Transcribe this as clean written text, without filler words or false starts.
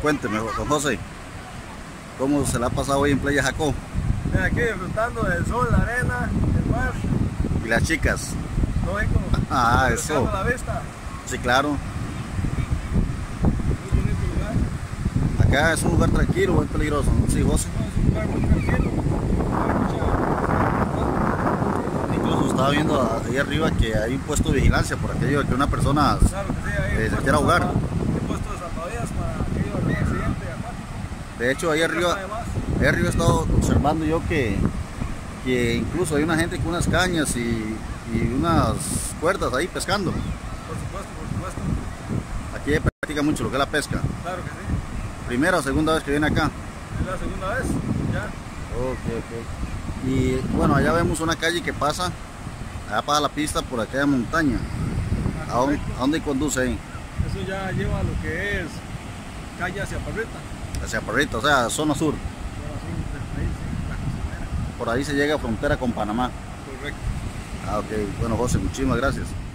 cuénteme, don José, ¿cómo se la ha pasado hoy en Playa Jacó? Aquí disfrutando del sol, la arena, el mar. ¿Y las chicas? Lógico. Ah, eso. La vista. Sí, claro. Muy bonito lugar. Acá es un lugar tranquilo, muy peligroso, sí, José. No, es un lugar muy tranquilo. Incluso estaba viendo ahí arriba que hay un puesto de vigilancia por aquello de que una persona Claro que sí, ahí se quiera ahogar. he puesto de salvavidas para aquello de algún accidente acuático. De hecho, ahí arriba he estado observando yo que incluso hay una gente con unas cañas y unas cuerdas ahí pescando. Por supuesto, por supuesto. Aquí se practica mucho lo que es la pesca. Claro que sí. ¿Primera o segunda vez que viene acá? Es la segunda vez, ya. Ok. Y bueno, allá vemos una calle que pasa, allá pasa la pista por aquella montaña. ¿A dónde conduce ahí? Eso ya lleva a lo que es calle hacia Parrita. Hacia Parrita, o sea, zona sur. Zona sur del país, sí, la costanera. Por ahí se llega a frontera con Panamá. Correcto. Ah, ok. Bueno, José, muchísimas gracias.